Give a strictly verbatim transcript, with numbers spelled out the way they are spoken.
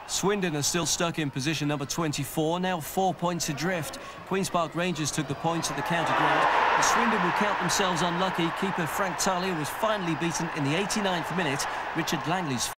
Swindon are still stuck in position number twenty-four, now four points adrift. Queen's Park Rangers took the points at the county ground. And Swindon will count themselves unlucky. Keeper Frank Talia was finally beaten in the eighty-ninth minute. Richard Langley's